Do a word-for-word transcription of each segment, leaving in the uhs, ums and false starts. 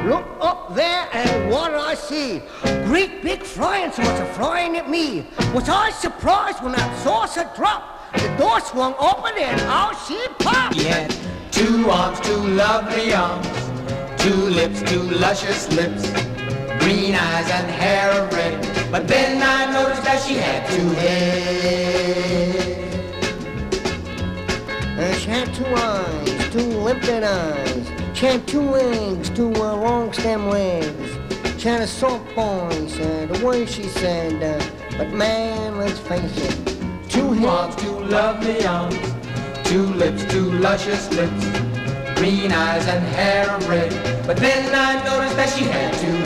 Look up there, and what did I see? Great big flying saucer flying at me. Was I surprised when that saucer dropped? The door swung open and out she popped. He had two arms, two lovely arms, two lips, two luscious lips, green eyes and hair of red. But then I noticed that she had two heads. And she had two eyes, two limpid eyes. She had two wings, two uh, long stem legs. She had a soft voice, uh, the way she said, uh, but man, let's face it, two arms, two lovely arms, two lips, two luscious lips, green eyes and hair of red. But then I noticed that she had two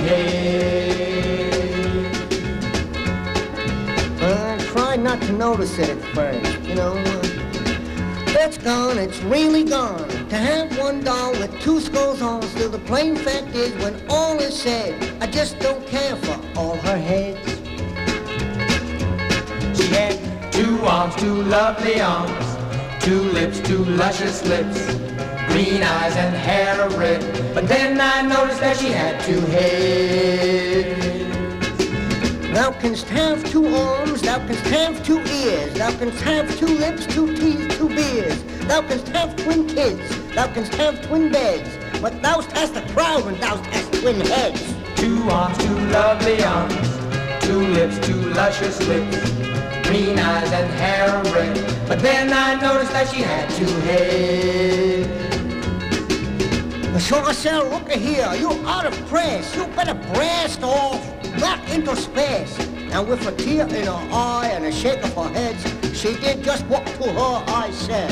heads. I tried not to notice it at first, you know. That's gone, it's really gone. To have one doll with two skulls on, still the plain fact is, when all is said, I just don't care for all her heads. She had two arms, two lovely arms, two lips, two luscious lips, green eyes and hair of red. But then I noticed that she had two heads. Thou canst have two arms, thou canst have two ears, thou canst have two lips, two teeth, two beers. Thou canst have twin kids, thou canst have twin beds, but thou hast a crowd when thou hast twin heads. Two arms, two lovely arms, two lips, two luscious lips, green eyes and hair of red. But then I noticed that she had two heads. So I said, look here, you out of press, you better blast off back into space. And with a tear in her eye and a shake of her head, she did just what to her I said.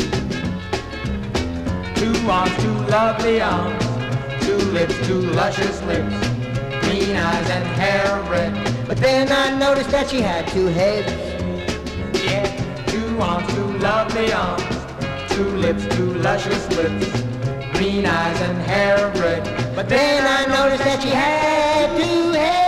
Two arms, two lovely arms, two lips, two luscious lips, green eyes and hair of red. But then I noticed that she had two heads. Yeah, two arms, two lovely arms, two lips, two luscious lips, green eyes and hair of red. But then I noticed that she had two heads.